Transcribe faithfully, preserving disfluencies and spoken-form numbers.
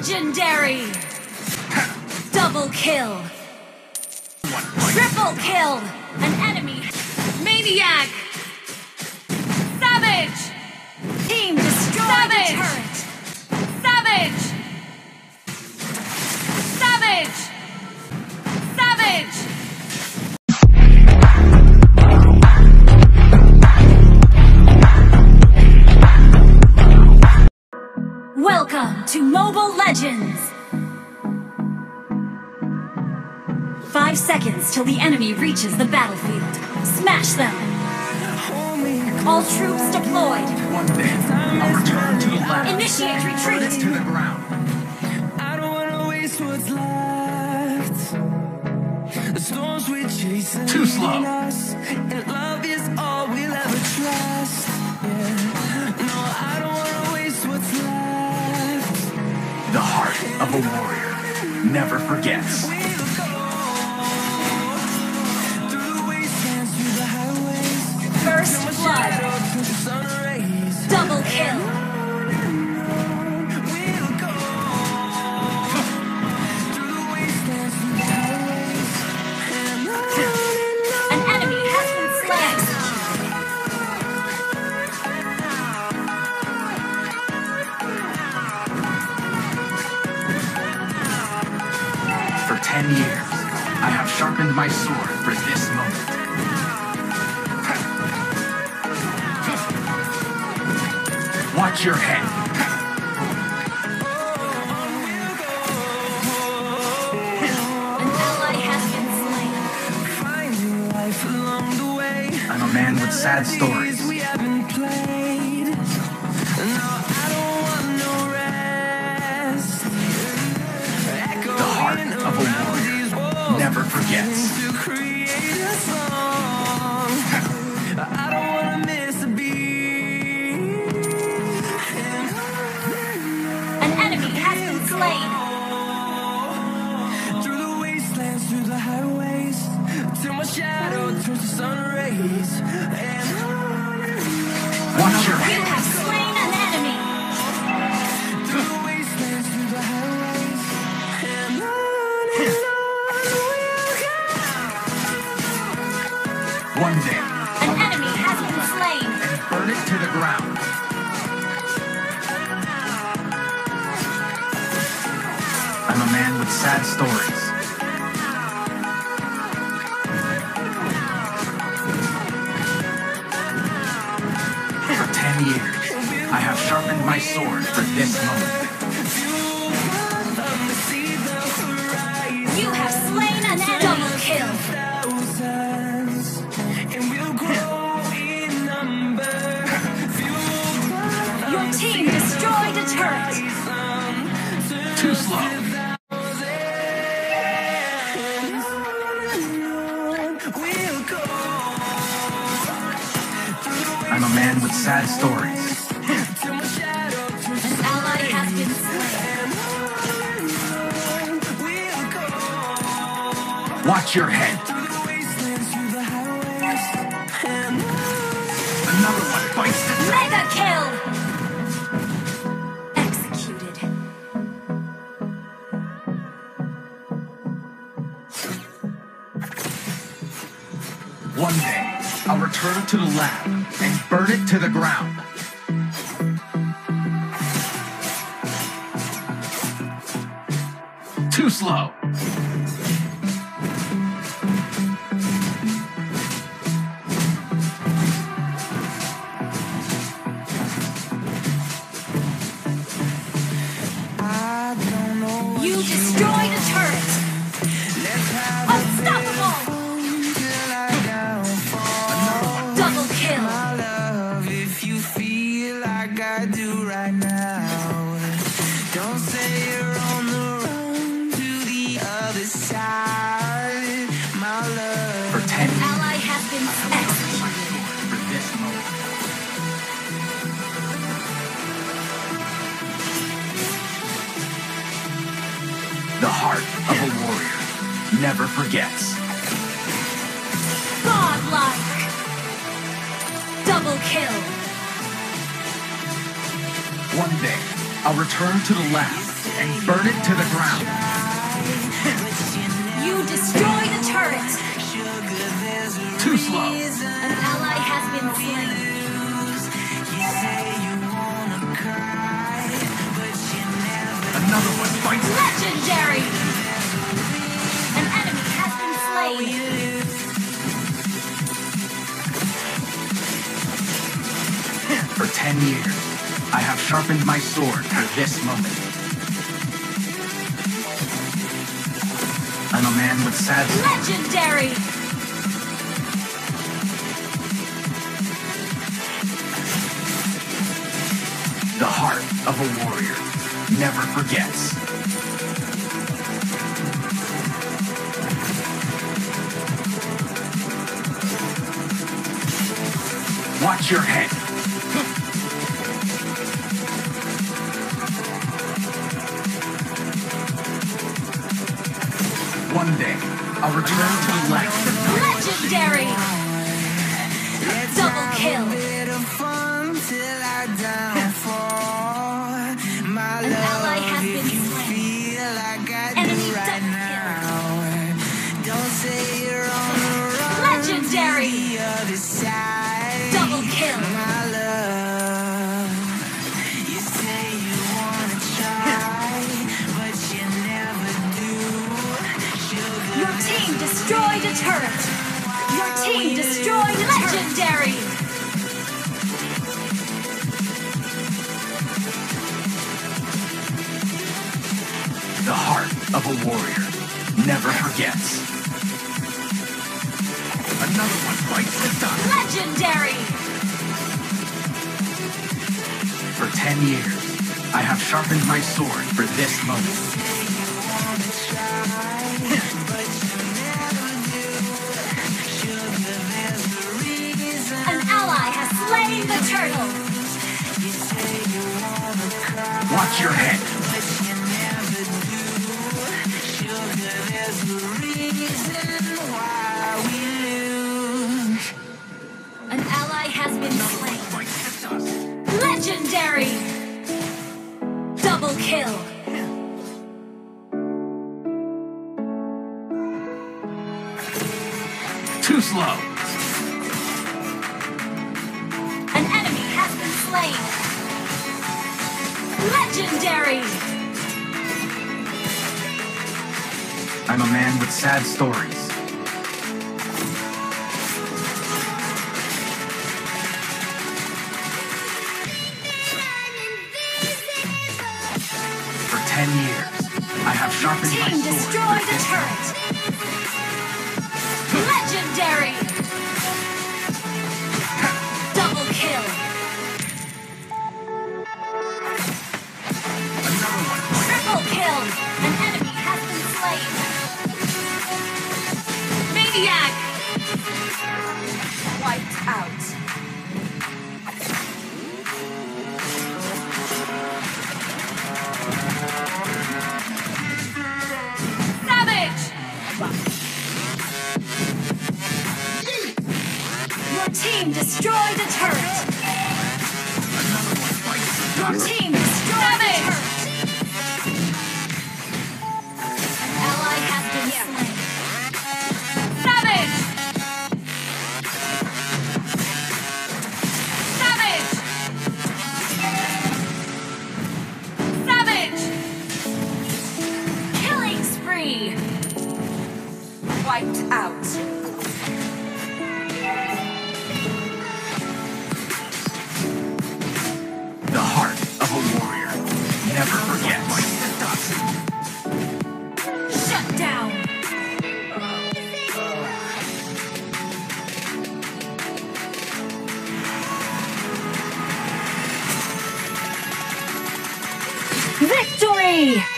Legendary! Double kill! Triple kill! An enemy! Maniac! Savage! Team destroy the turret! Savage! Savage! Savage! Welcome to Mobile Legends! Five seconds till the enemy reaches the battlefield. Smash them! All troops deployed! One day, I'll return to the left. Initiate retreat! Burn it to the ground. I don't wanna waste what's left. The storms we chase are Too slow. leading us, and love is all we'll ever trust. Yeah. No, I don't wanna waste what's left. The heart of a warrior never forgets. We'll go through the wastelands, through the highways. First Till my blood! shadow turns to sun rays. Double kill! We'll go through the wastelands, through the highways, and on An enemy has been slain! For ten years, I have sharpened my sword for this moment. Watch your head. An ally has been slain. finding life along the way. I'm a man with sad stories. We haven't played. No, I don't want no rest. The heart of a warrior never forgets. To create a song. I don't wanna miss a beat. An enemy has been slain. Through the wastelands, through the highways, till my shadow turns to sun rays. And Watch your You head. have slain an enemy. through the wastelands, through the highways, and on and on we'll go. One day, An enemy has been slain. and burn it to the ground. I'm a man with sad stories. For ten years, I have sharpened my sword for this moment. You have slain an enemy. Double kill. Thousands, and we'll grow in number. Fuel Your team destroyed a turret. Too slow. We'll go I'm a man with sad stories. till my shadow turns to An ally has been slain. we'll go Watch your head. through the wastelands, through the highways, and Another one bites the Mega kill. Executed. One day, I'll return to the lab and burn it to the ground. Too slow. I don't know what You destroyed a turret. Let's have Unstoppable. till I downfall. Double kill. My love, if you feel like I do right now, don't say you're on the run to the other side. My love, For ten years, Ally has been executed. for this moment. The heart of a warrior never forgets. Godlike. Double kill. One day, I'll return to the lab and burn it to the ground. You destroy the turret. Too slow. An ally has been slain. Another one bites. Legendary. An enemy has been slain. For ten years, I have sharpened my sword for this moment. I'm a man with sad stories. Legendary. The heart of a warrior never forgets. Watch your head. One day, I'll return to life. Legendary. Double kill. An ally has been slain. Enemy double kill. Legendary. Double kill. Your team destroyed a turret. Your team destroyed a legendary. The heart of a warrior never forgets. Another one bites the dust. Legendary. For ten years, I have sharpened my sword for this moment. An ally has slain the turtle. Watch your head. An ally has been slain. Bites the dust. Legendary. Double kill. Too slow. An enemy has been slain. Legendary. I'm a man with sad stories. For ten years, I have sharpened my Team sword destroyed for a this moment. turret. Legendary. Double kill. Another one bites. Triple kill. An enemy has been slain. Maniac. Wiped out. Savage. Your team destroyed a turret. Another one bites the Your dust. team destroyed a turret. An ally has been slain. Savage. Savage. Savage. Killing spree. Wiped out. The heart of a warrior never forgets. Bites the dust. Shut down. Victory!